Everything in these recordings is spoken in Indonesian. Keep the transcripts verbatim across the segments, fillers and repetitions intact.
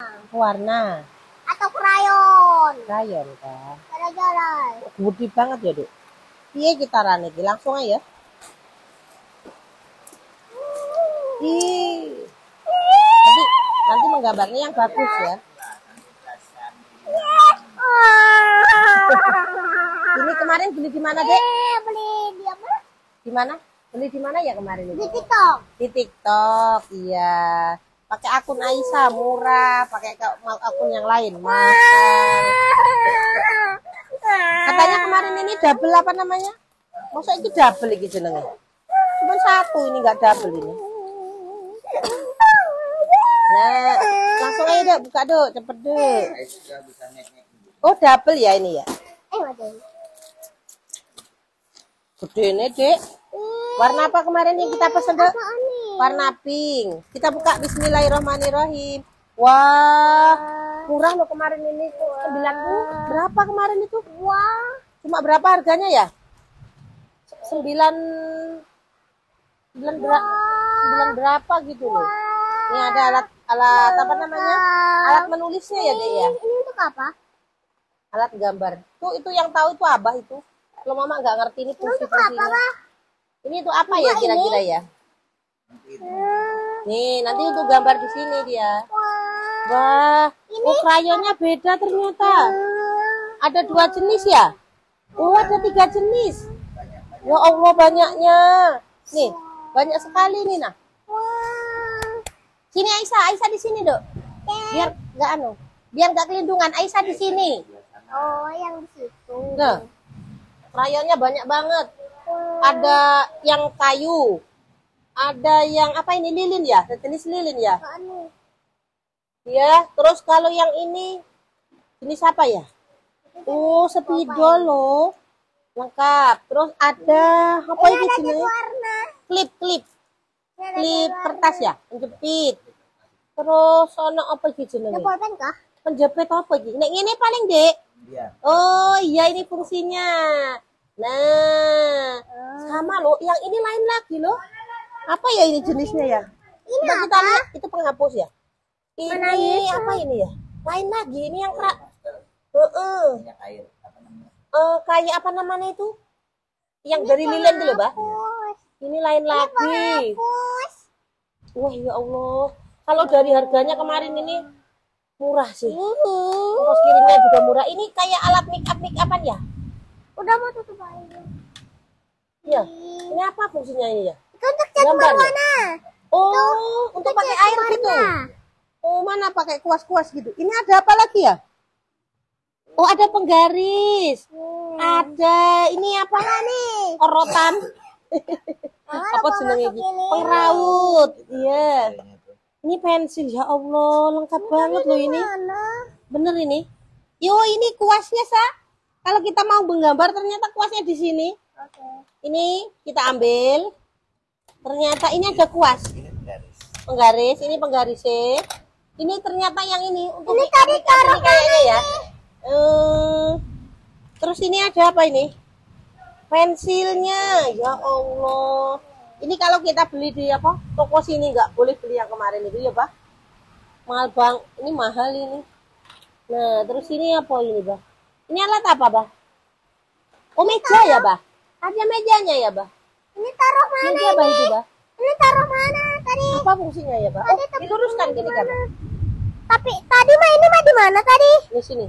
Warna. Atau krayon. Krayon kan. Jalan-jalan. Gede banget ya, Dek. Iya kita rane iki langsung aja. Ih. Nanti nanti menggambarnya yang bagus ya. Ini kemarin beli di mana, Dek? Beli di apa? Di mana? Beli di mana ya kemarin itu? Di TikTok. Di TikTok, iya. Pakai akun Aisyah murah, pakai akun yang lain mahal. Katanya kemarin ini double apa namanya? Masa itu double iki jenenge? Cuma satu ini enggak double ini. Nah, langsung aja Dek, buka Dok, cepet Dok. Oh, double ya ini ya? Eh, waduh. Gede ini, Dek. Warna apa kemarin yang kita pesen, Dok? Warna pink. Kita buka bismillahirrahmanirrahim. Wah, murah loh kemarin ini. sembilan puluh. Berapa kemarin itu? Wah. Cuma berapa harganya ya? sembilan sembilan berapa? sembilan berapa gitu loh. Ini ada alat alat apa namanya? Alat menulisnya ya, Dek ya? Ini untuk apa? Alat gambar. Tuh itu yang tahu itu Abah itu. Kalau Mama nggak ngerti ini fungsi-fungsinya. Ini itu apa ya kira-kira ya? Nih, nanti untuk gambar di sini dia. Wah, oh krayonnya beda ternyata. Ada dua jenis ya? Oh, ada tiga jenis. Ya Allah banyaknya. Nih, banyak sekali nih nah. Sini Aisyah, Aisyah di sini, Dok. Biar nggak anu, biar nggak kelindungan. Aisyah di sini. Oh, yang di situ. Nah, krayonnya banyak banget. Ada yang kayu, ada yang apa ini lilin ya, jenis lilin ya. Ya, terus kalau yang ini jenis apa ya? Oh, spidol loh, lengkap. Terus ada apa ini jenis? Klip, klip, klip kertas ya, penjepit. Terus ono apa iki jenenge? Pulpen kah? Penjepit apa iki? Nek ngene paling, Dek. Iya. Oh, iya ini fungsinya. Nah, sama loh. Yang ini lain lagi loh. Apa ya ini jenisnya ya? Ini Coba apa? kita lihat, itu penghapus ya. Ini Mana ini? apa ini ya? Lain lagi. Ini yang kerak. Heeh. Eh, kayak apa namanya itu? Yang dari lilin dulu, Bah. Ini lain lagi. Wah, ya Allah. Kalau dari harganya kemarin ini murah sih. Ongkos kirimnya juga murah. Ini kayak alat make up make upan ya? Udah mau tutup aja. Iya. Ini apa fungsinya ini ya? Itu untuk cat Gambar ya? warna. Oh, untuk pakai air warna. gitu. Oh, mana pakai kuas-kuas gitu. Ini ada apa lagi ya? Oh, ada penggaris. Hmm. Ada ini apa? Apa nih? Korotan. Apa jenenge iki? Pengraut. Iya. Ini pensil ya Allah, lengkap banget loh ini. Bener ini. Yo, ini kuasnya, Sa. Kalau kita mau menggambar ternyata kuasnya di sini. Oke. Ini kita ambil. Ternyata ini ada kuas. Penggaris, ini penggarisnya. Ini ternyata yang ini untuk Ini tadi taruh kayaknya ya. Eh, terus ini ada apa ini? Pensilnya. Ya Allah. Ini kalau kita beli di apa? Toko sini nggak boleh beli yang kemarin itu ya, Bah. Mahal bang. Ini mahal ini. Nah, terus ini apa ini, Bah? Ini alat apa, Bah? Oh, meja ya, Bah? Ada mejanya ya, Bah? Ini taruh mana Meja apa ini? itu, Bah? Ini taruh mana tadi? Apa fungsinya ya, Bah? Oh, diluruskan gini kan? Tapi tadi mah ini mah di mana tadi? Di sini.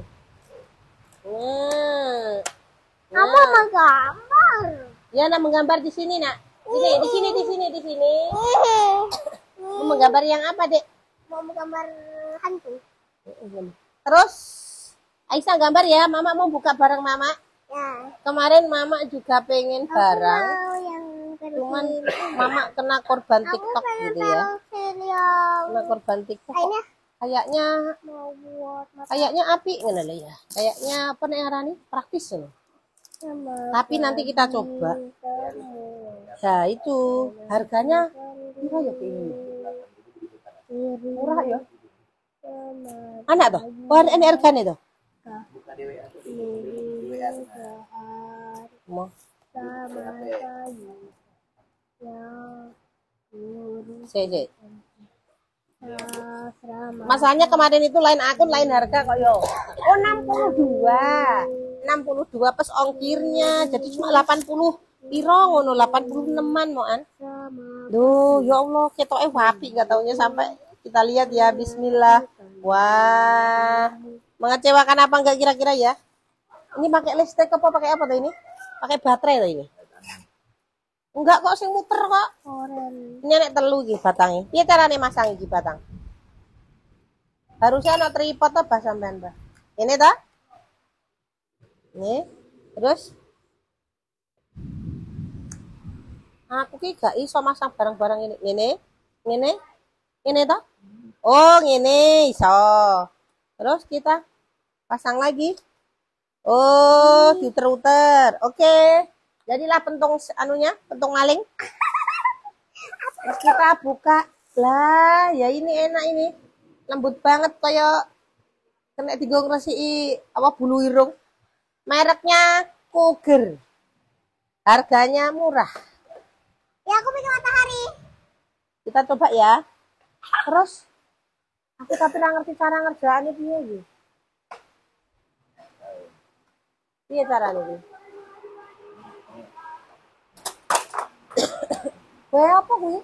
Nah. Kamu Nah. menggambar. Ya, nak menggambar di sini, Nak. Sini, di sini, di sini, di sini. Mau menggambar yang apa, Dek? Mau menggambar hantu. Terus Aisyah gambar ya, Mama mau buka barang Mama. Ya. Kemarin Mama juga pengen barang, Mau yang cuman Mama kena korban Aku TikTok pengen gitu ya. pensil yang Kena korban TikTok. kayaknya Kayaknya mau buat mata kayaknya api ngono lho ya. Kayaknya apa nek arani praktis loh. sama Tapi nanti kita coba. Nah, itu harganya murah ya ini. Murah ya. Anak tuh. Oh, ini harganya tuh. Mau. Saya, Asrama. Masalahnya kemarin itu lain akun, lain harga kok yo. Oh, enam puluh dua. enam puluh dua plus ongkirnya. Jadi cuma delapan puluh piro ngono, delapan puluh enam-an moan. Duh, ya Allah, ketoke wapi enggak taunya sampai kita lihat ya. Bismillah. Wah. Mengecewakan apa enggak kira-kira ya? Ini pakai listrik apa pakai apa tuh ini? Pakai baterai tuh ini. Enggak kok, sing muter kok. Oren. Ini nek telu iki batange. Piye carane masang iki batang? Harusnya ana tripod apa sampean, Mbak? Ini ta? Ini. Terus aku ki gak iso masang barang-barang ini. Ngene. Ngene. Ngene ta? Oh, ngene iso. Terus kita pasang lagi. Oh, diteruter. Oke. Jadilah pentung anunya, pentung maling. Terus kita buka. Lah, ya ini enak ini. Lembut banget kayak kena digong resi apa bulu irung. Mereknya Cougar. Harganya murah. Ya aku bikin matahari. Kita coba ya. Terus aku tapi nggak ngerti cara ngerjaannya piye iki. Piye caranya iki? Wah, apa gue?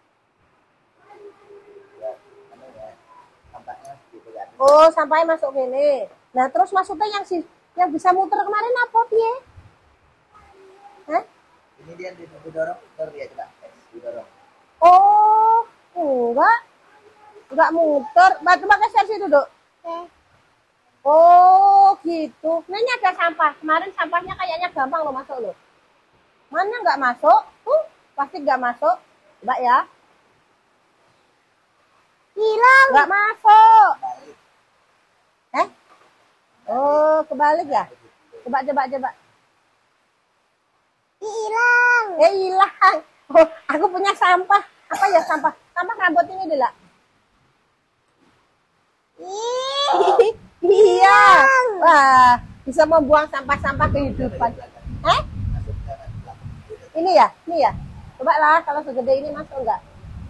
Oh, sampai masuk gini. Nah, terus maksudnya yang si yang bisa muter kemarin apa piye? Hah? Ini dia didorong, muter dia coba. Didorong. Oh, enggak. Enggak muter. Batu pakai sersi duduk. Oke. Oh, gitu. Nah, ini ada sampah. Kemarin sampahnya kayaknya gampang loh masuk loh. Mana enggak masuk? Tuh. Pasti nggak masuk, Mbak ya? Hilang. Nggak masuk. Eh? Oh, kebalik ya? Coba, coba, coba. Hilang. Eh, hilang. Oh, aku punya sampah. Apa ya sampah? Sampah rambut ini dulu. Iya. Wah, bisa membuang sampah-sampah kehidupan. Eh? Ini ya? Ini ya? Coba lah, kalau segede ini masuk enggak?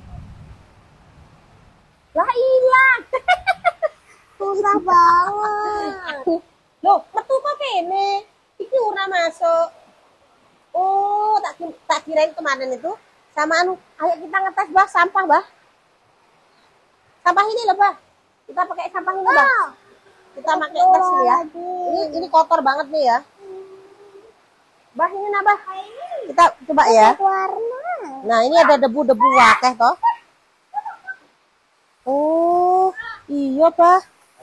Lah hilang. Susah banget. Loh, metu kok kene? Iki ora masuk. Oh, tak tak kirain kemarin itu sama anu, ayo kita ngetes bah sampah, Bah. Sampah ini loh, Bah. Kita pakai sampah ini, Bah. Kita pakai tes ya. Ini ini kotor banget nih ya. Bah, ini nah, Bah. Kita coba ya. Warna. Nah, ini ada debu-debu wakeh toh. Oh, iya, Bah.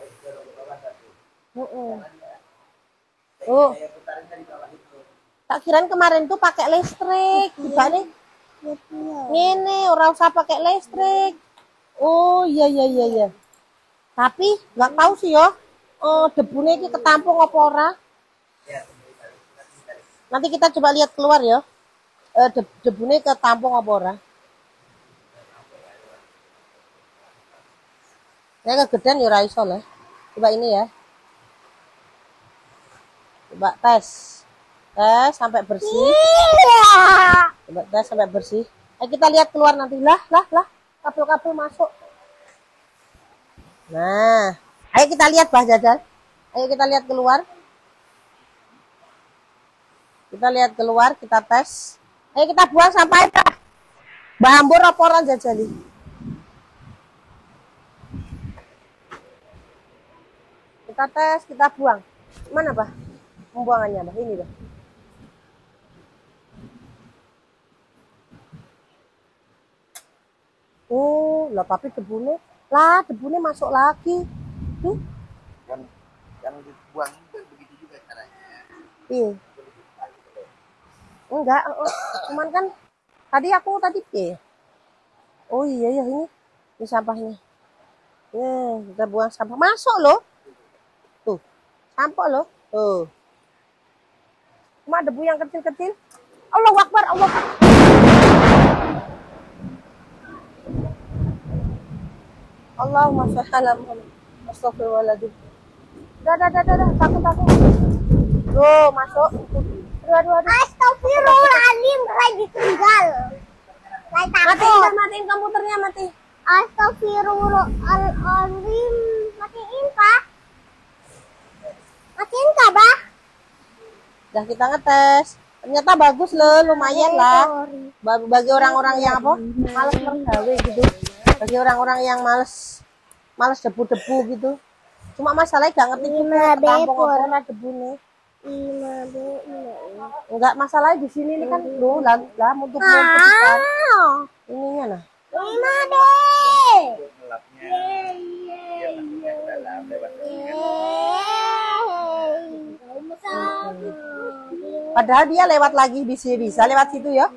Uh-uh. Oh. Tak kirain kemarin tuh pakai listrik. Tiba nih. Ini ora usah pakai listrik. Oh, iya iya iya iya. Tapi nggak tahu sih ya. Oh, debunya ini ketampung apa ora? Nanti kita coba lihat keluar ya. Eh, de debunya ketampung apa ora? Saya kegedean ya ora iso lah. Coba ini ya. Coba tes. Tes sampai bersih. Coba tes sampai bersih. Ayo kita lihat keluar nanti. Lah, lah, lah. Kabel-kabel masuk. Nah, ayo kita lihat Bah Jajal. Ayo kita lihat keluar. Kita lihat keluar, kita tes. Ayo kita buang sampah itu. Bambur laporan Jajali. Kita tes, kita buang. Mana Bah? Pembuangannya Bah, ini Bah. Oh, lah tapi debunya, lah debunya masuk lagi. Tuh. Yang yang dibuang begitu juga caranya. Iya. Enggak, oh, cuman kan tadi aku tadi eh. Oh iya ya ini, ini sampahnya. Ya, kita buang sampah masuk loh. Tuh, sampah loh. Tuh. Cuma debu yang kecil-kecil. Allahu Akbar, Allah Akbar. Allahumma sholli ala Muhammad. Astagfirullahaladzim. Dah, dah, dah, dah, takut, takut. Tuh, masuk. Aduh, aduh, aduh. Astagfirullahaladzim, kayak ditinggal. Kayak Matiin, takut. matiin komputernya, mati. Astagfirullahaladzim. Matiin kah? Matiin kah, Bah? Dah kita ngetes. Ternyata bagus loh, lumayan lah. Bagi, bagi orang-orang yang apa? Males mergawe gitu. Bagi orang-orang yang males males debu-debu gitu. Cuma masalahnya gak ngerti juga kampung apa debu nih. Enggak masalah di sini nih kan lu lah lah untuk kan. Ininya nah. lima B. Padahal dia lewat lagi bisa bisa lewat situ ya.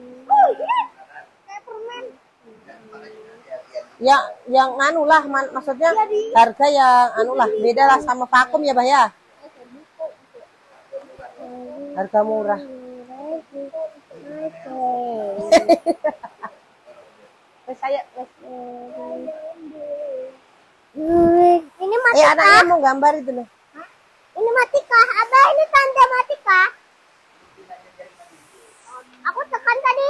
Ya, yang anu lah, man, maksudnya harga yang anu lah, beda lah sama vakum ya, Bah ya. Harga murah. Saya ini mati eh, kah? anaknya mau gambar itu loh. Ini mati kah? Abah, ini tanda mati kah? Aku tekan tadi.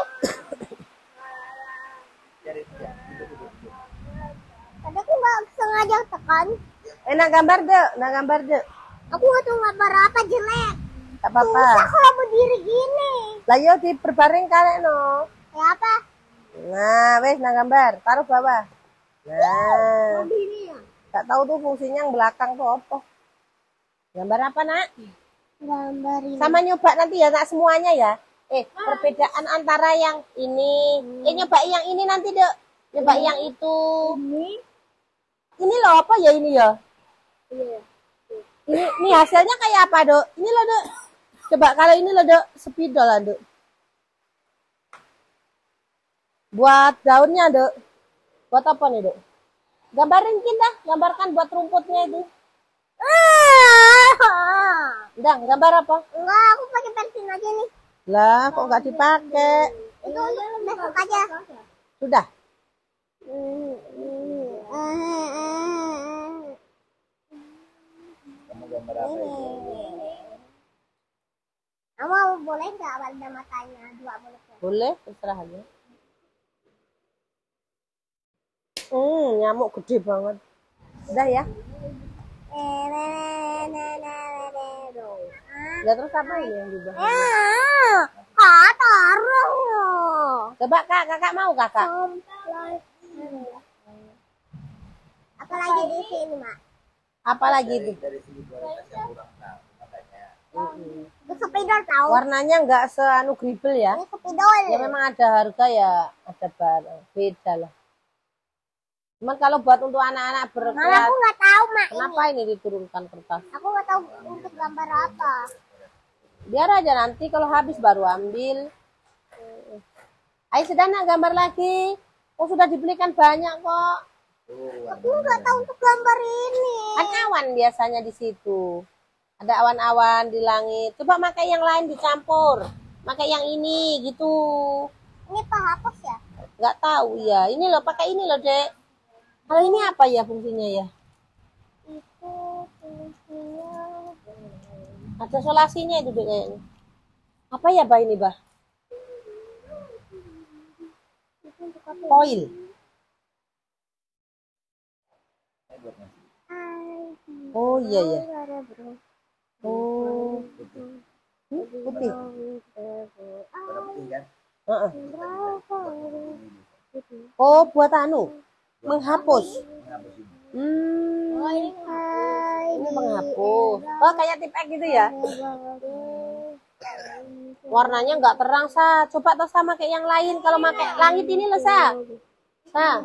Tadi aku nggak sengaja tekan. Eh, nak gambar deh, nak gambar deh. Aku nggak tahu gambar apa, jelek. Tak apa-apa. Susah kalau berdiri gini. Lah yo diperbaring kali no. Ya apa? Nah, wes nak gambar, taruh bawah. Nah, Ini ya. tak tahu tuh fungsinya yang belakang tuh apa. Gambar apa nak? Gambar ini. Sama nyoba nanti ya, nak semuanya ya. Eh, perbedaan antara yang ini, eh nyoba yang ini nanti dek. Nyoba yang itu. Ini. Ini loh apa ya ini ya? Iya. Ini, ini hasilnya kayak apa dok? Ini loh dok. Coba kalau ini loh dok, spidol lah dok. Buat daunnya dok. Buat apa nih dok? Gambarin kita, gambarkan buat rumputnya itu. Udah, gambar apa? Enggak, aku pakai pensil aja nih. Lah, kok nggak dipakai? Itu besok aja. Sudah. Kamu gambar apa itu? Kamu boleh nggak warna matanya dua boleh? Boleh, terserah aja. Hmm, nyamuk gede banget. Udah ya. Ya terus apa ini yang juga? Kak, taruh. Coba kak, kakak mau kakak? Apa lagi di sini, Mak? Apa lagi itu? Dari segi kualitas yang kurang tahu makanya. Itu sepidol tahu. Warnanya nggak seanu gribel ya? Ini sepidol. Ya memang ada harga ya, ada barang beda lah. Cuman kalau buat untuk anak-anak Malah aku berkelas, nggak tahu, Mak. kenapa ini diturunkan kertas? Aku nggak tahu untuk gambar apa. Biar aja nanti kalau habis baru ambil. Ayo sudah nak gambar lagi. Oh sudah dibelikan banyak kok. Aku nggak tahu untuk gambar ini. Kan awan biasanya di situ. Ada awan-awan di langit. Coba pakai yang lain dicampur. Pakai yang ini gitu. Ini penghapus ya? Nggak tahu ya. Ini loh pakai ini loh dek. Kalau ini apa ya fungsinya ya? Itu fungsinya. Ada solasinya itu dek kayaknya. Apa ya bah ini bah? Oil. Oh iya ya. Oh. Hmm, putih. Warna putih kan? Heeh. Oh buat anu menghapus. Menghapus ini. Hmm. Ini menghapus. Oh kayak tip X gitu ya? Warnanya nggak terang sa. Coba tuh sama kayak yang lain. Kalau pakai langit ini loh sa. Sa.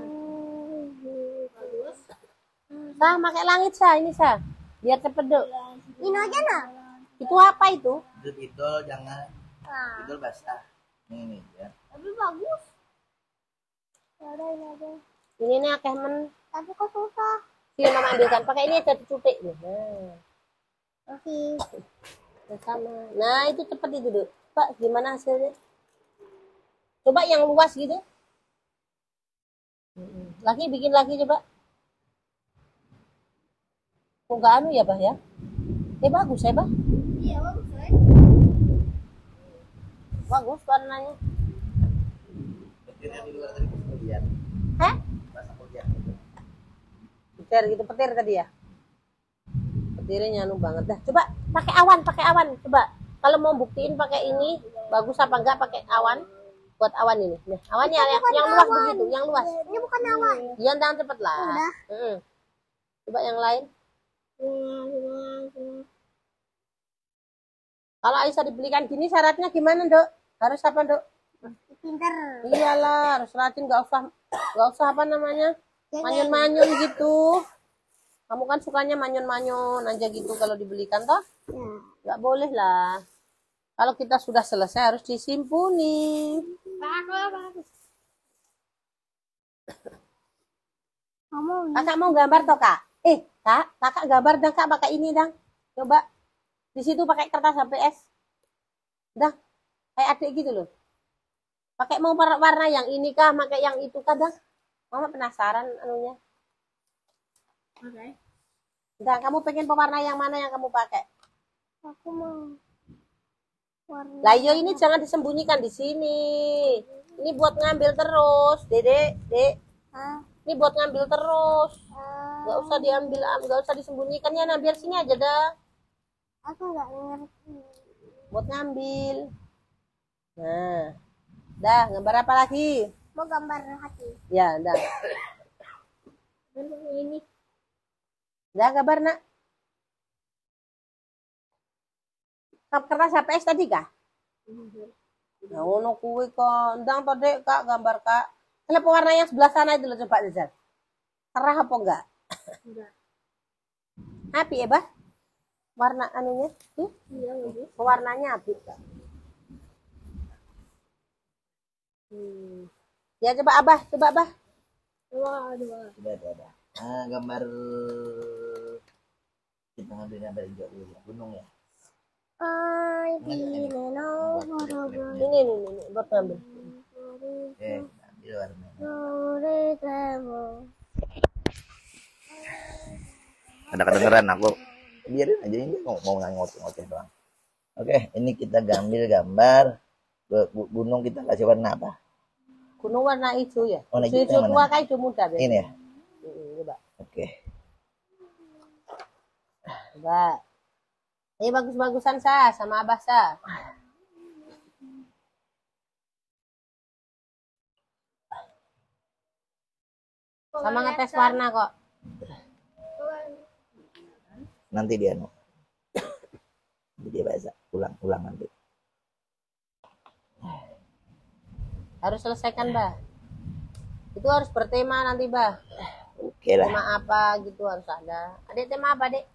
Sa pakai langit sa ini sa. Biar cepet dok. Ini aja nah. Itu apa itu? Itu itu jangan. Nah, Itu basah. Nih nih ya. tapi bagus. Ya udah ini aja. Ini nih akeh men. Tapi kok susah. Sini mama ambilkan. Pakai ini ada cutik nih. Nah. Masih. Sama. Nah itu cepet itu dok. Pak gimana hasilnya? Coba yang luas gitu. Lagi bikin lagi coba. Kok nggak anu ya bah ya? Eh bagus ya bah? Iya bagus ya. Bagus warnanya. Petirnya di luar tadi pas kuliah. Hah? Pas kuliah. encer gitu, petir tadi ya. Petirnya anu banget dah. Coba pakai awan, pakai awan. Coba kalau mau buktiin pakai ini bagus apa enggak pakai awan. Buat awan ini. Nah, awannya yang, yang luas awan. Begitu, yang luas. Ini bukan awan. Jangan jangan cepet lah. Udah. Hmm. Coba yang lain. Kalau Aisyah dibelikan gini syaratnya gimana, Dok? Harus apa, Dok? Pinter. Iyalah, harus rajin, nggak usah nggak usah apa namanya? Manyun-manyun gitu. Kamu kan sukanya manyun-manyun aja gitu kalau dibelikan toh? Ya. Nggak boleh lah. Kalau kita sudah selesai harus disimpuni. Kamu Kakak mau gambar toh, Kak? Eh, Kak, Kakak gambar dong, Kak, pakai ini dong. Coba. Di situ pakai kertas H P S. Dah, kayak adik gitu loh. Pakai mau warna yang ini kah, pakai yang itu kah, dah? Mama penasaran anunya. Oke. Okay. Dah, kamu pengen pewarna yang mana yang kamu pakai? Aku mau warna. Lah yo ini jangan disembunyikan di sini. Ini buat ngambil terus, Dede, Dek. Hah? Ini buat ngambil terus. Uh, Gak usah diambil, gak usah disembunyikan ya. Nah, biar sini aja dah. Aku nggak ngerti. Buat ngambil. Nah, dah gambar apa lagi? Mau gambar hati. Ya, dah. Ini. Dah gambar nak. Kertas H P S tadi kah? Nah, ono kuwi kok. Ndang to Dek, Kak, gambar Kak. Kenapa warna yang sebelah sana itu loh, coba lihat. Cerah apa enggak? Enggak. Api ya, Bah? Warna anunya tuh? Iya, bagus. Warnanya api, Kak. Hmm. Ya coba Abah, coba Abah. Coba, coba. Sudah ada, ada. Ah, gambar kita ngambil gambar hijau dulu ya, gunung ya. I didn't know what I was. Ini ini ini buat ngambil. Eh, ambil warna. Ada kedengeran aku. Biarin aja ini mau mau ngoceh-ngoceh doang. Oke, ini kita gambil gambar gunung, kita kasih warna apa? Gunung warna hijau ya. Warna hijau hijau tua mana? kayak hijau muda biasanya. Ini ya. Hmm, coba. Oke. Coba. Ini bagus-bagusan Sa sama Abah Sa. Sama ngetes warna kok. Nanti dia no. Nanti dia bahasa ulang-ulang nanti. Harus selesaikan, Bah. Itu harus bertema nanti, Bah. Oke lah. Tema apa gitu harus ada. Adik tema apa, Dek?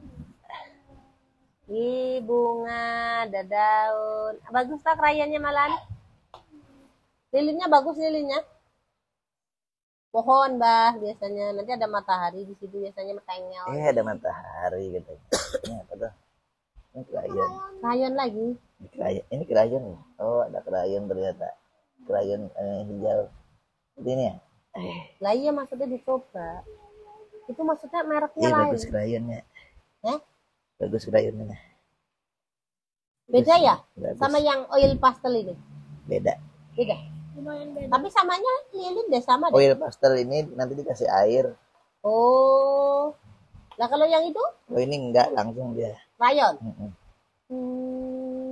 Ih, bunga, ada daun. Bagus tak krayannya malan? Lilinnya bagus lilinnya. Pohon, Bah, biasanya. Nanti ada matahari di situ biasanya metengel. Eh, ada matahari katanya. Ini apa tuh? Ini krayon. Krayon lagi. Ini krayon. Ini krayon ya? Oh, ada krayon ternyata. Krayon eh, hijau. Seperti ini ya? Eh. Lah iya maksudnya dicoba. Itu maksudnya mereknya Iya, lain. bagus krayonnya. Eh? Bagus krayonnya. Beda ya? Bagus. Sama yang oil pastel ini? Beda. Beda. Lumayan beda. Tapi samanya lilin deh sama deh. Oil pastel ini nanti dikasih air. Oh. Lah kalau yang itu? Oh, ini enggak langsung dia. Krayon. Mm-mm. Hmm.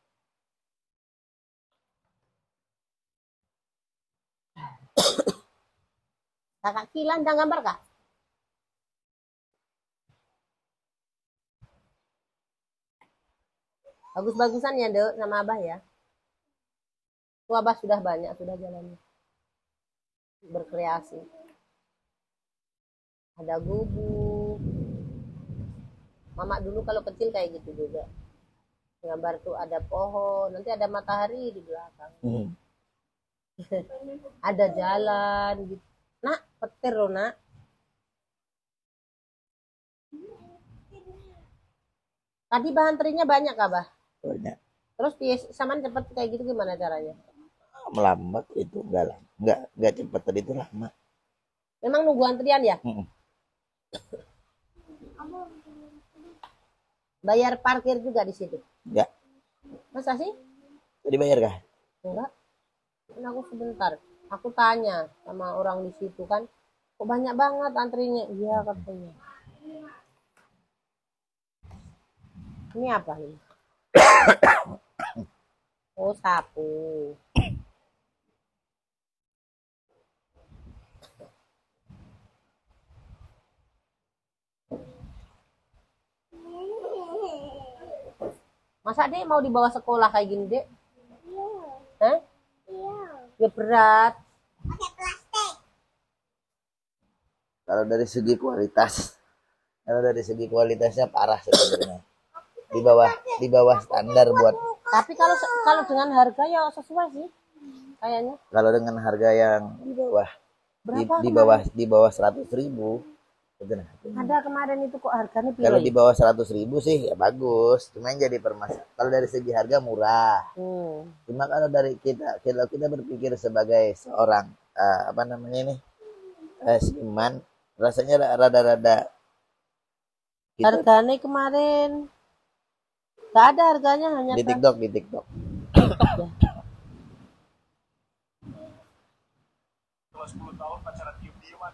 Kakak Kilan udah gambar kak? Bagus-bagusan ya Dek sama Abah ya. Tuh Abah sudah banyak, sudah jalannya. Berkreasi. Ada gubuk. Mama dulu kalau kecil kayak gitu juga. Gambar tuh ada pohon, nanti ada matahari di belakang. Hmm. Ada jalan gitu. Nak, petir loh nak. Tadi bahan terinya banyak kah, Bah? Banyak. Terus bias saman cepet kayak gitu gimana caranya? Melambat itu enggak lah. Enggak enggak cepat tadi itu lama. Memang nunggu antrian ya? Mm-mm. Bayar parkir juga di situ? Enggak. Masa sih? Tadi bayar kah? Enggak. Kan aku sebentar. Aku tanya sama orang di situ kan, Kok banyak banget antrinya? Iya katanya. Ini apa ini? Oh, sapu. Masa Dek mau dibawa sekolah kayak gini, Dek? Iya. Hah? Iya. Ya berat. Pakai plastik. Kalau dari segi kualitas, kalau dari segi kualitasnya parah sebenarnya. Di bawah di bawah standar buat. Tapi kalau kalau dengan harga ya sesuai sih. Kayaknya. Kalau dengan harga yang di bawah di, Berapa di bawah di bawah seratus ribu. Ada kemarin itu kok harganya Kalau pilih. di bawah seratus ribu sih ya bagus. Cuma yang jadi permasalahan. Kalau dari segi harga murah. Hmm. Cuma kalau dari kita kalau kita berpikir sebagai seorang uh, apa namanya ini uh, seniman, rasanya rada-rada kita... harganya kemarin nggak ada harganya, hanya di TikTok di TikTok. TikTok ya. sepuluh tahun pacaran diem-dieman.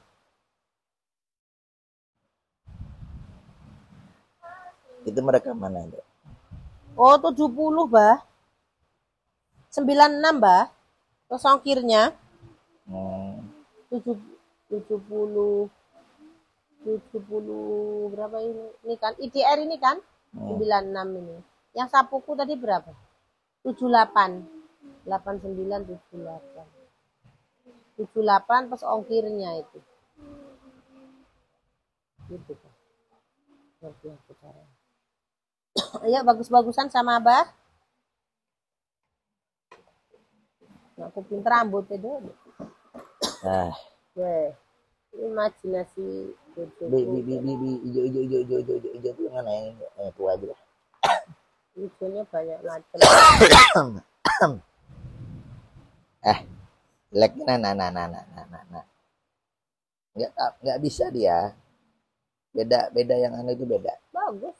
Itu mereka mana itu? Oh, tujuh puluh, Bah. sembilan puluh enam, Bah. Terus ongkirnya. Hmm. tujuh puluh tujuh puluh berapa ini? Ini kan I D R ini kan? Hmm. sembilan puluh enam ini. Yang sapuku tadi berapa? tujuh puluh delapan. delapan puluh sembilan, tujuh puluh delapan. tujuh puluh delapan plus ongkirnya itu. Gitu kan. Ngerti aku caranya. Ayo bagus-bagusan sama Abah. Aku pinter rambut itu. Ah. Weh. Imajinasi. Bi bi bi bi bi hijau hijau hijau hijau hijau hijau hijau itu mana yang eh, tua aja lah. Hijaunya banyak macam. eh, jelek nah nah nah nah nah nah nah. Nggak nggak bisa dia. Beda beda yang anu itu beda. Bagus.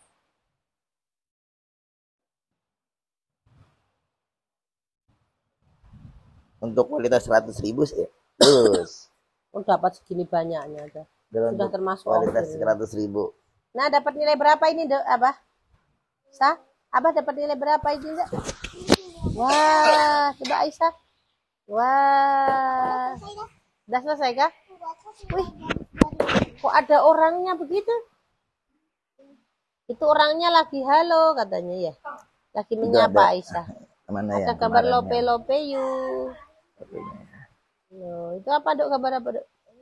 Untuk kualitas seratus ribu sih terus. Oh, dapat segini banyaknya aja. Dan sudah termasuk kualitas seratus ribu. Nah, dapat nilai berapa ini, Dok? Abah? Sah? Abah dapat nilai berapa ini, Dok? Wah, coba Aisyah. Wah. Sudah selesai kah? Wih. Kok ada orangnya begitu? Itu orangnya lagi halo katanya ya. Lagi menyapa Aisyah. Mana ada gambar lope-lope yuk. Loh, itu apa, Dok? Gambar apa, Dok?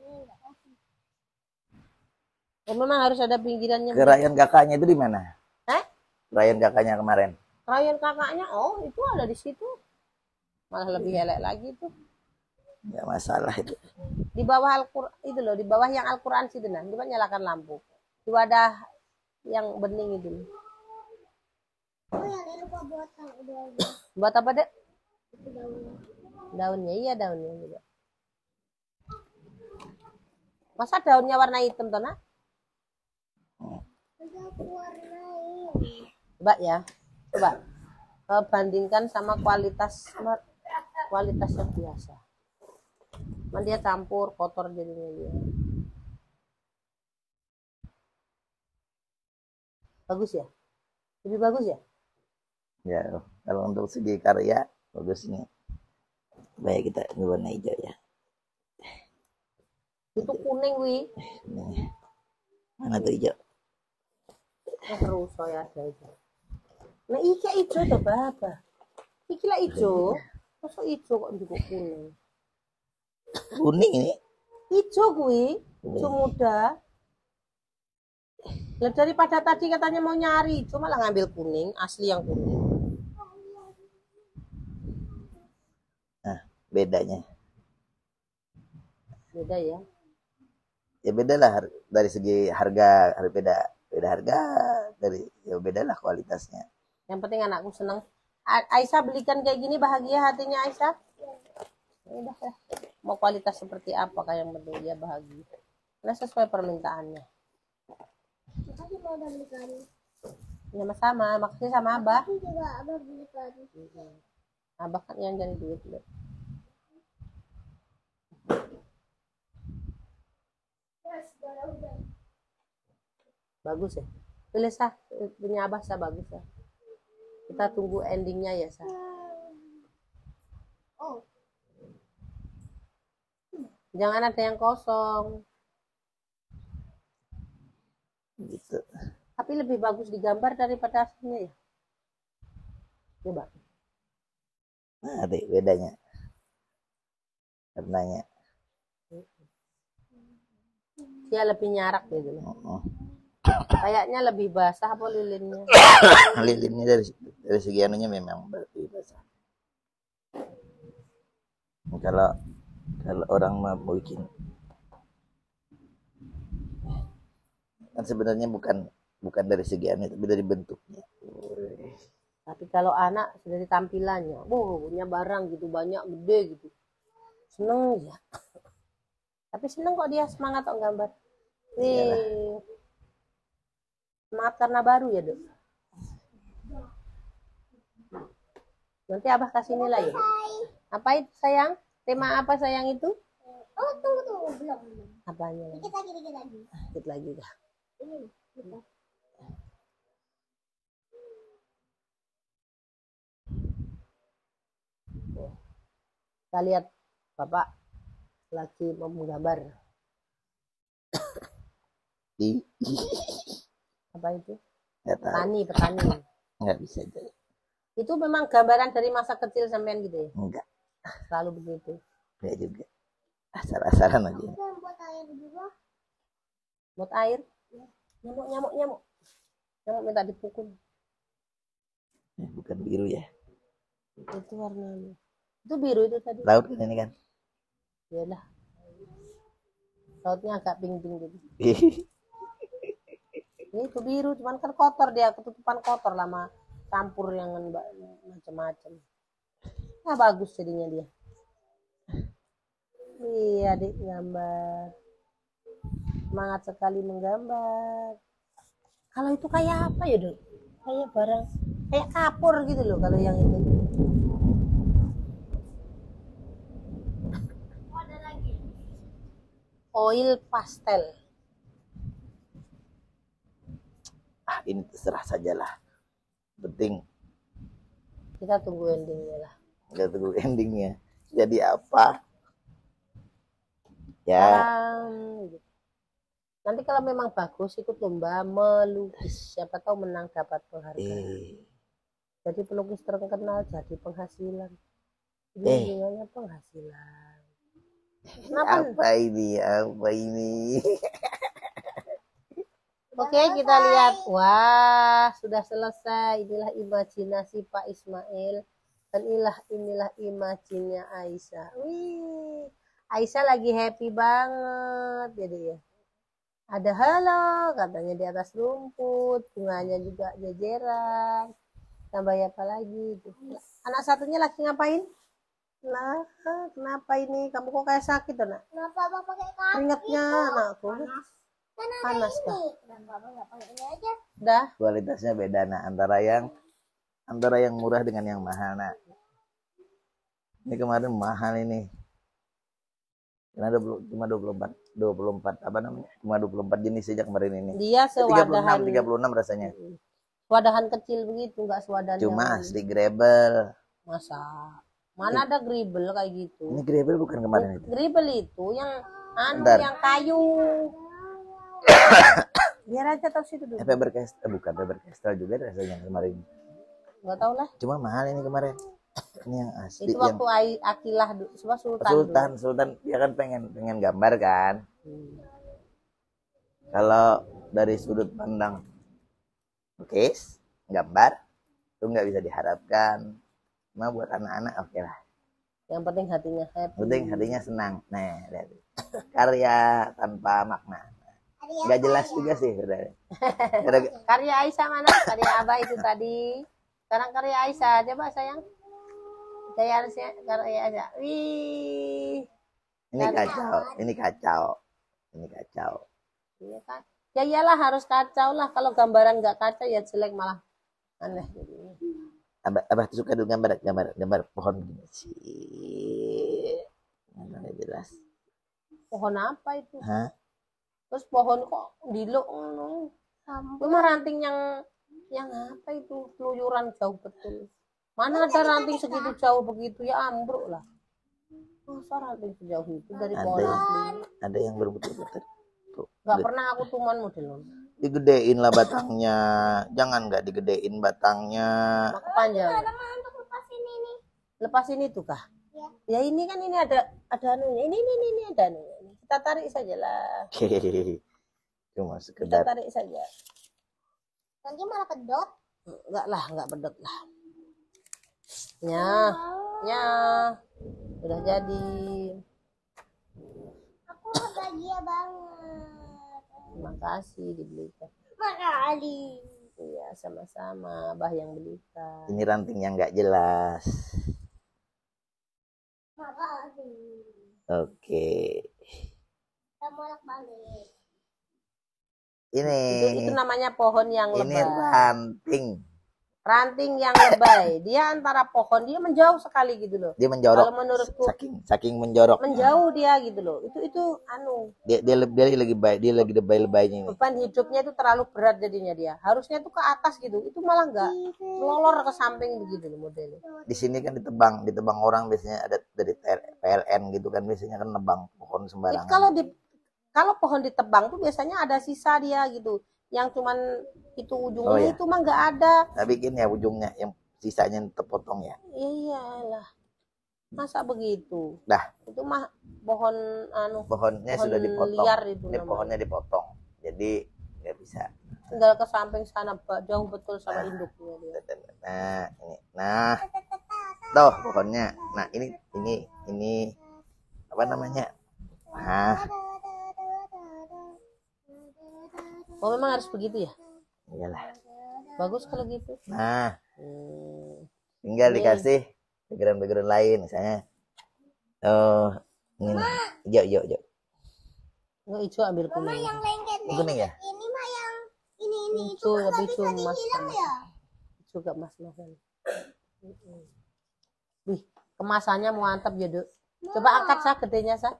Oh, memang harus ada pinggirannya. Kerayan kakaknya itu di mana? Hah? Kerayan kakaknya kemarin. Kerayan kakaknya, oh itu ada di situ. Malah lebih elek lagi tuh. Enggak masalah itu. Di bawah Al-Qur'an itu loh, di bawah yang Al-Qur'an situ nah. Coba nyalakan lampu. Di wadah yang bening itu. Oh, yang lupa buat udah. Buat apa, Dek? Daunnya. Daunnya, iya daunnya juga. Masa daunnya warna hitam toh, Nak? Coba ya, coba bandingkan sama kualitas kualitasnya biasa. Man dia campur kotor jadinya dia. Bagus ya? Lebih bagus ya? Ya, kalau untuk segi karya bagus ini. Baik kita ini warna hijau ya. Itu kuning wi. Mana tuh hijau? Nah, terus saya ada itu. Nah, iki hijau tuh apa? Iki lah hijau. Masa hijau kok juga kuning? Kuning ini? Hijau gue, hijau muda. Lah daripada tadi katanya mau nyari, cuma malah ngambil kuning, asli yang kuning. Nah, bedanya. Beda ya? Ya beda lah dari segi harga, beda beda harga dari ya beda lah kualitasnya. Yang penting anakku senang. Aisyah belikan kayak gini bahagia hatinya Aisyah. Ya udah ya. Mau kualitas seperti apa kayak yang penting dia bahagia. Karena sesuai permintaannya. Makasih mau udah belikan. Ya sama, makasih sama Abah. Makasih juga Abah belikan. Abah kan yang jadi duit. Bagus ya. Tulis sah, punya abah sah bagus sah. Kita tunggu endingnya ya sah. Oh. Jangan ada yang kosong. Gitu. Tapi lebih bagus digambar daripada aslinya ya. Coba. Nah, ada bedanya. Warnanya. Dia lebih nyarak gitu. Oh, oh. Kayaknya lebih basah apa lilinnya? Lilinnya dari dari segi anunya memang lebih basah. Kalau kalau orang mau bikin kan sebenarnya bukan bukan dari segi anu tapi dari bentuknya. Tapi kalau anak dari tampilannya, wow, punya barang gitu banyak gede gitu, seneng ya. Tapi seneng kok dia semangat kok gambar. Nih, semangat karena baru ya dok. Nanti abah kasih nilai ya. Apa itu sayang? Tema apa sayang itu? Oh tunggu tunggu belum. Apanya? Dikit lagi dikit lagi. Dikit lagi dah. Ini. Kita. Kita lihat bapak lagi mau menggambar. Di Apa itu? nggak tahu. Petani, petani. Nggak bisa jadi. Itu memang gambaran dari masa kecil sampean gitu ya? Enggak. Selalu begitu. Enggak juga. Asal-asalan aja. Kita buat air juga. Buat air? Nyamuk, nyamuk, nyamuk. Nyamuk minta dipukul. Eh, bukan biru ya. Itu warnanya. Itu biru itu tadi. Laut kan ini kan. Yalah. Lautnya agak pink-pink gitu. Ini itu biru, cuman kan kotor dia, ketutupan kotor lama campur yang macam-macam. Nah bagus jadinya dia. Iya adik gambar. Semangat sekali menggambar. Kalau itu kayak apa ya dok? Kayak barang, kayak kapur gitu loh kalau yang itu. Ada lagi. Oil pastel. Ah, ini terserah sajalah. Penting Kita tunggu endingnya lah. nggak tunggu endingnya. Jadi apa? Ya. Um, nanti kalau memang bagus ikut lomba melukis. Siapa tahu menang dapat penghargaan. Eh. Jadi pelukis terkenal jadi penghasilan. Eh. Ujung-ujungnya penghasilan. Kenapa? Apa ini? Apa ini? Oke kita lihat. Wah sudah selesai. Inilah imajinasi Pak Ismail. Dan inilah, inilah imajinnya Aisyah. Wih, Aisyah lagi happy banget. Jadi ya. Ada halo katanya di atas rumput. Bunganya juga jejeran. Tambah apa lagi? Anak satunya lagi ngapain? Lah, kenapa ini? Kamu kok kayak sakit anak? Kenapa abang pakai kaki? Keringatnya anakku. Kan ada Panas ini. kah? Kenapa abang nggak pakai ini aja? Dah. Kualitasnya beda nah antara yang antara yang murah dengan yang mahal nah. Ini kemarin mahal ini. Karena ada cuma dua puluh empat dua puluh empat apa namanya? Cuma dua puluh empat jenis sejak kemarin ini. Dia sewadahan tiga puluh enam rasanya. Wadahan kecil begitu, enggak sewadahan Cuma yang asli Grebel. masa. Mana ada gribel kayak gitu. Ini Grebel bukan kemarin itu. Gribel itu yang anu Bentar. yang kayu. Biar aja tahu situ dulu. Eh, Faber Castell bukan Faber Castell juga rasanya kemarin. Enggak tahu lah. Cuma mahal ini kemarin. Ini yang asli Itu yang waktu Ai- Akilah du- sebab Sultan. Sultan dulu. Sultan dia kan pengen pengen gambar kan. Hmm. Kalau dari sudut pandang lukis gambar itu nggak bisa diharapkan. Cuma buat anak-anak oke lah. Yang penting hatinya happy. Penting hatinya senang. Nah, lihat. Karya tanpa makna. Nggak jelas juga sih. Udah. Karya Aisyah mana? Karya Abah itu tadi. Sekarang karya Aisyah. Coba sayang. Karya Aisyah. Karya Aisyah. Wih. Ini kacau. Ini kacau. Ini kacau. Iya kan? Ya iyalah harus kacau lah. Kalau gambaran nggak kacau ya jelek malah aneh. Abah, abah suka dulu gambar gambar gambar pohon gini sih. Nggak jelas. Pohon apa itu? Hah? Terus pohon kok diluk ngono. Cuma ranting yang yang apa itu keluyuran jauh betul. Mana ada ranting segitu jauh begitu ya, ambruk lah. Masa ranting sejauh itu dari pohon Ada, asli? ada yang berbutir-butir. Tuh, Nggak gede. pernah aku tuman model. Digedein lah batangnya. Jangan nggak digedein batangnya. Maka panjang. Ada mah untuk lepas ini nih. Lepas ini tuh kah? Ya. Ya ini kan ini ada ada anunya. Ini ini ini, ini ada anunya. Ini. Kita tarik saja lah. Hehehe. Cuma Kita sekedar. tarik saja. Nanti malah pedot. Enggak lah, enggak pedot lah. Ya, ya. Udah jadi. Aku bahagia banget. Terima kasih dibelikan. Makasih. Iya, sama-sama. Abah yang belikan. Ini rantingnya nggak jelas. Makasih. Oke. Kita bolak balik. Ini. Itu, itu namanya pohon yang Ini lebay. ranting. Ranting yang lebay. Dia antara pohon, dia menjauh sekali gitu loh. Dia menjorok. Kalau menurutku Saking saking menjorok. menjauh dia gitu loh. Itu itu anu. Dia dia, dia, dia lagi baik, dia lagi lebay-lebaynya ini. Beban hidupnya itu terlalu berat jadinya dia. Harusnya tuh ke atas gitu. Itu malah enggak. Melolor ke samping begitu loh modelnya. Di sini kan ditebang, ditebang orang biasanya ada dari P L N gitu kan, biasanya kan nebang pohon Itu sembarangan. kalau di kalau pohon ditebang tuh biasanya ada sisa dia gitu. Yang cuman itu ujungnya Oh, iya. itu mah enggak ada. Nah, bikin ya ujungnya yang sisanya terpotong ya. Iyalah. Masa begitu? Dah. Itu mah pohon anu Pohonnya pohon sudah dipotong. liar itu Ini namanya. pohonnya dipotong. Jadi nggak bisa. Tinggal ke samping sana Pak, jauh betul sama induknya dia. Nah, ini. Nah, tuh pohonnya. Nah, ini ini ini apa namanya? Nah, Oh memang harus begitu ya? iyalah. Bagus kalau gitu. Nah, Hmm. tinggal Ini. dikasih background-background lain misalnya. Oh, ini nih. Hijau, hijau, hijau. Enggak hijau ambil Mama kuning. yang lengket Ini kuning ya? ini mah yang ini ini itu Hijau kan tapi nggak hijau bisa emas dihilang ya. juga mas-masan. Wih, kemasannya mantap ya, Dek. Coba angkat sa gedenya sa.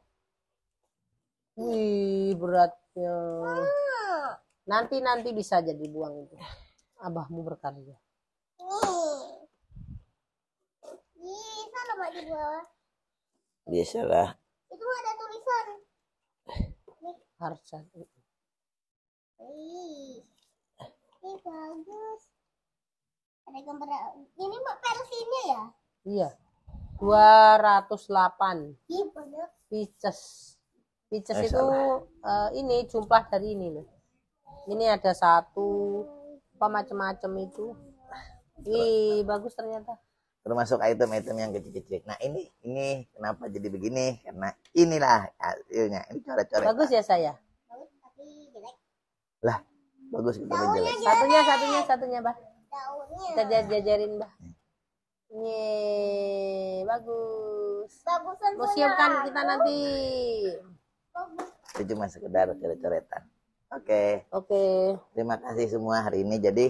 Wih, beratnya. Nanti nanti bisa jadi buang itu. Abahmu berkarya. Nih. Ih, sana Mak di bawah. Biasalah. Itu ada tulisan. Harsa. Ih. Ini bagus. Ada gambar. Ini Mak pensilnya ya? Iya. dua ratus delapan Ih, banyak. pieces. Pieces Eh, itu eh, ini jumlah dari ini loh. Ini ada satu apa macam-macam itu. Wih, bagus ternyata. Termasuk item-item yang kecil-kecil. Nah, ini ini kenapa jadi begini? Karena inilah hasilnya. Ini coret-coret. Bagus ya saya. Bagus tapi jelek. Lah, bagus gitu jelek. Satunya satunya satunya, Bah. Daunnya. Kita jar- jajarin, Bah. Yeay, bagus. Bagusan Museum punya kan aku. kita nanti. Bagus. Itu cuma sekedar coret-coretan. Oke, Oke. terima kasih semua hari ini. Jadi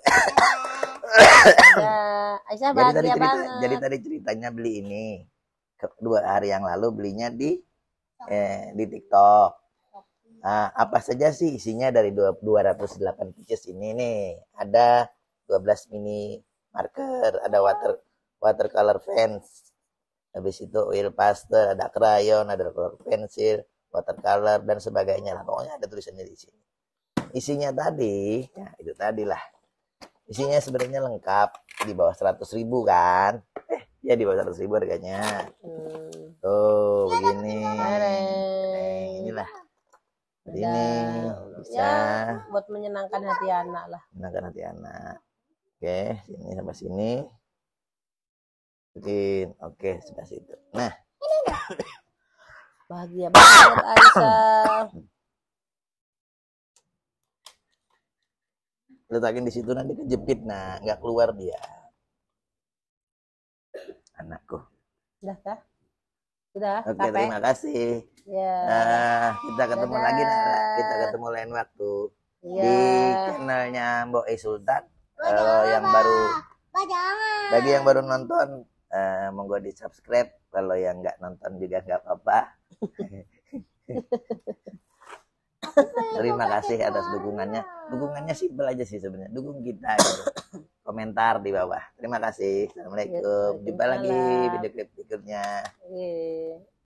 Ya, Aisyah jadi tadi bahagia cerita, banget. jadi tadi ceritanya beli ini Ke- dua hari yang lalu belinya di eh, di TikTok. Nah, apa saja sih isinya dari dua- 208 pieces ini nih? Ada dua belas mini marker, ada water watercolor pens, habis itu oil pastel, ada crayon, ada color pensil, watercolor dan sebagainya lah. Pokoknya ada tulisannya di sini. Isinya tadi, ya itu tadi lah. Isinya sebenarnya lengkap di bawah seratus ribu kan? Eh, ya di bawah seratus ribu harganya. Hmm. Tuh, begini. Tereng. Inilah. Ini Dan, bisa ya, buat menyenangkan hati anak lah. menangkan hati anak. Oke, sini sampai sini. Bikin. Oke, sebelah situ. Nah, Bahagia banget Aisyah. letakin di situ nanti kejepit, nah nggak keluar dia. Anakku. Udah kah? Sudah? Oke, Capek? terima kasih. Ya. Nah, kita ketemu Dadah. lagi, Nara. Kita ketemu lain waktu Ya. di channelnya Mbok E Sultan. Kalau yang baru, Bah, jangan. bagi yang baru nonton, eh, monggo di subscribe. Kalau yang nggak nonton juga nggak apa-apa. Terima kasih atas dukungannya. Dukungannya simpel aja sih sebenarnya. Dukung kita gitu. Komentar di bawah. Terima kasih. Assalamualaikum. Jumpa lagi video klip berikutnya. Iya.